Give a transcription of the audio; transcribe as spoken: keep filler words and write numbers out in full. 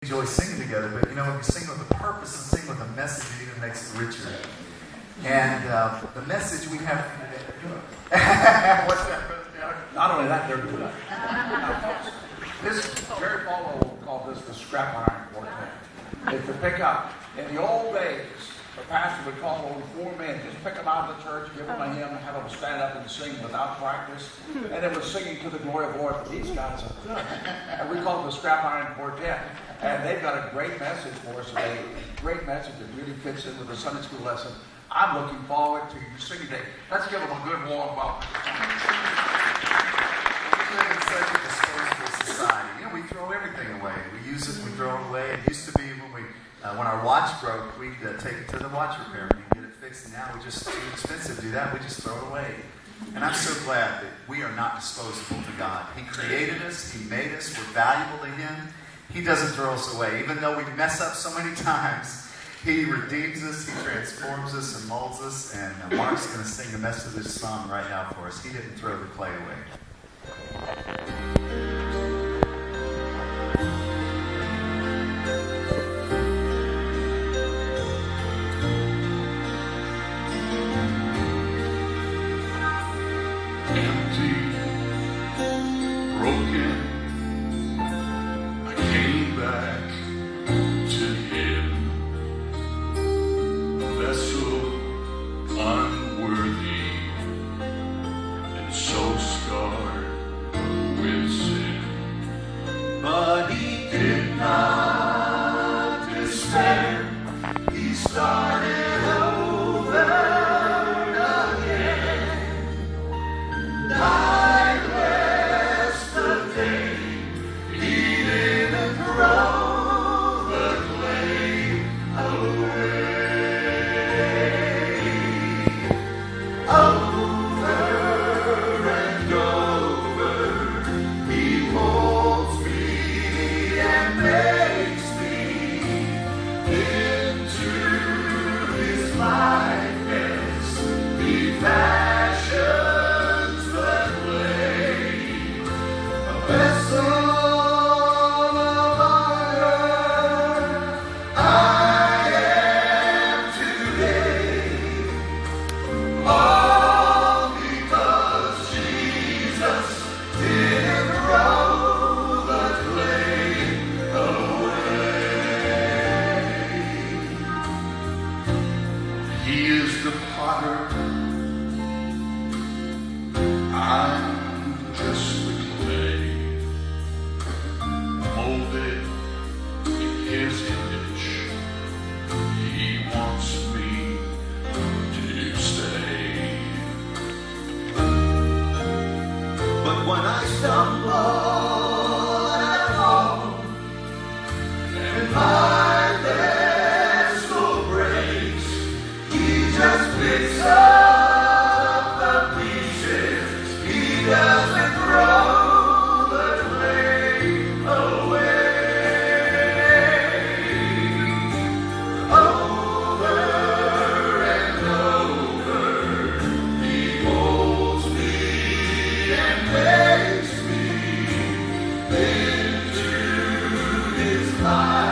enjoy singing together, but you know, when you sing with a purpose and sing with a message, it even makes it richer. And uh, the message we have for you today. What's that, Brother Taylor? Not only that, they're good. This, Jerry Falwell called this the scrap iron quartet. If you pick up, in the old days, the pastor would call over four men, just pick them out of the church, give them a hymn, have them stand up and sing without practice, and they were singing to the glory of the Lord. These guys are good. And we call it the scrap iron quartet. And they've got a great message for us today. Great message that really fits in with the Sunday school lesson. I'm looking forward to you singing today. Let's give them a good warm welcome. We live in such a disposable society. You know, we throw everything away. We use it, we throw it away. It used to be when we, uh, when our watch broke, we'd uh, take it to the watch repairman and get it fixed. And now we just, it's too expensive to do that. We just throw it away. And I'm so glad that we are not disposable to God. He created us. He made us. We're valuable to Him. He doesn't throw us away. Even though we mess up so many times, He redeems us, He transforms us, and molds us. And uh, Mark's going to sing the message of this song right now for us. He didn't throw the clay away. Empty, broken, I came back to Him, a vessel unworthy and so scarred with sin. But He did not despair. He started over again. I bless the day He didn't throw the clay away. Over and over, He molds me and makes me into His likeness. He fashions the clay, a vessel of honor I am today. All because Jesus didn't throw the clay away. He is the potter, I'm just the clay, molded in His image. He wants me to stay. But when I stumble and fall, and my vessel breaks, He just picks up the pieces. He doesn't throw the clay away. Over and over, He molds me and makes me into His life.